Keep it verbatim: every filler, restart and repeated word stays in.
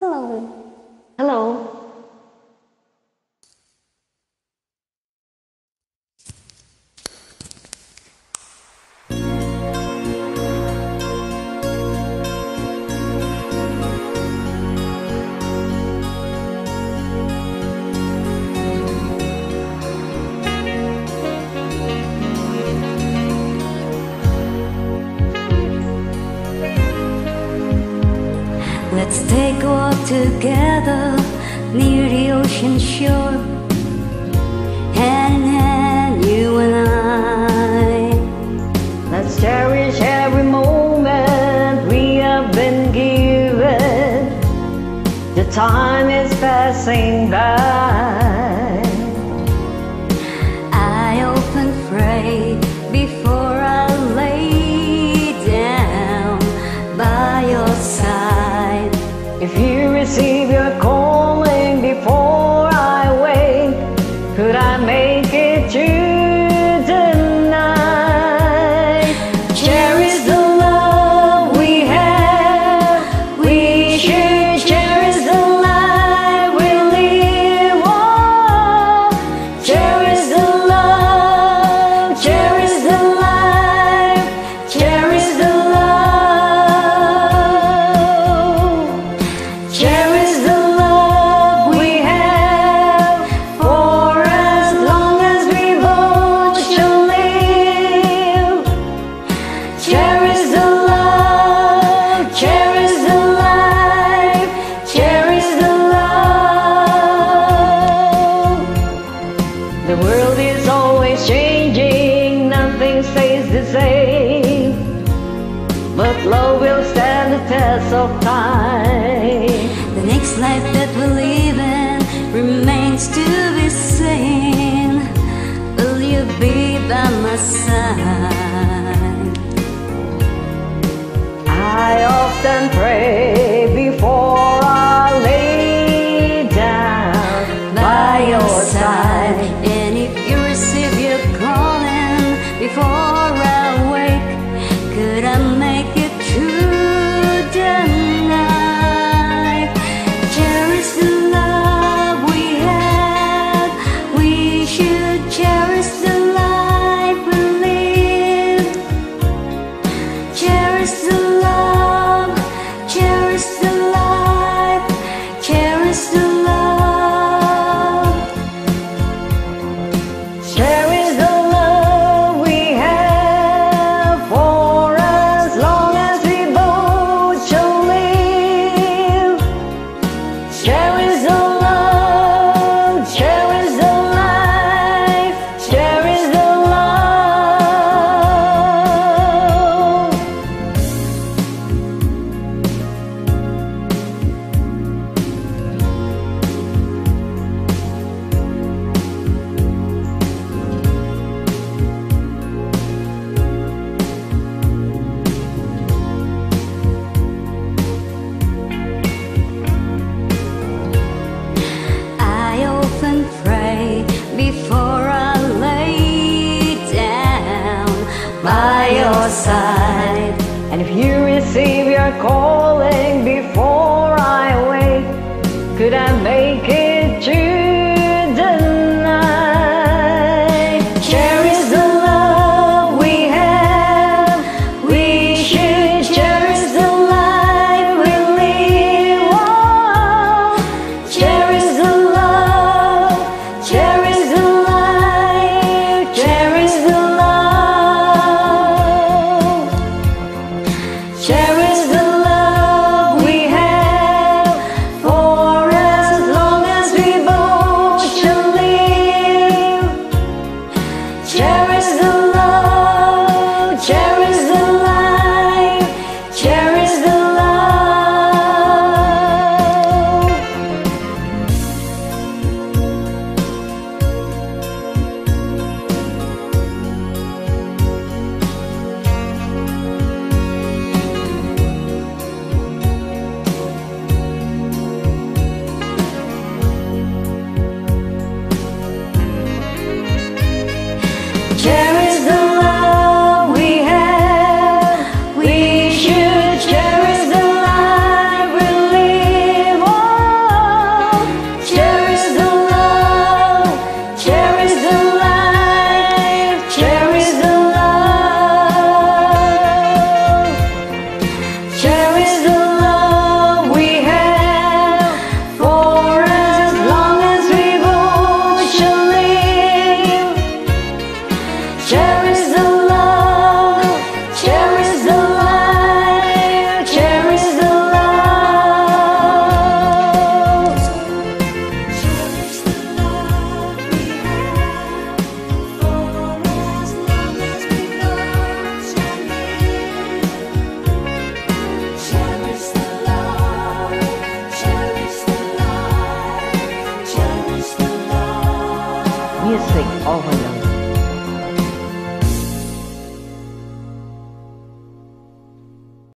Hello. Hello. Let's take a walk together near the ocean shore, hand in hand, you and I. Let's cherish every moment we have been given. The time is passing by. I often pray before I lay down by your side. If you receive your calling before I wake, could I make it to tonight? Cherish the love we have. We should cherish the life we live. Oh, cherish the love, cherish the life, cherish the love. Cherish the love we have, for as long as we both shall live. Cherish the love, cherish the life, cherish the love. The world is always changing, nothing stays the same, but love will stand the test of time. The next life that we live in remains to be seen. Will you be by my side? I often pray before I lay down by your side. And if you receive your calling before I wake, could I make it through the night? Cherish the love we have. We should cherish the life we live. Cherish the love, cherish the life, cherish the love. Cherish the love we have, for as long as we both shall live. Cherish the love, cherish the life, cherish the love. I often pray before I lay down by your side. And if you receive your calling before I wake, could I make it to the night? Cherish the love we have. We should cherish the life we live. Oh, cherish the love, cherish the life, cherish the love. Cherish the love we have, for as long as dancing over the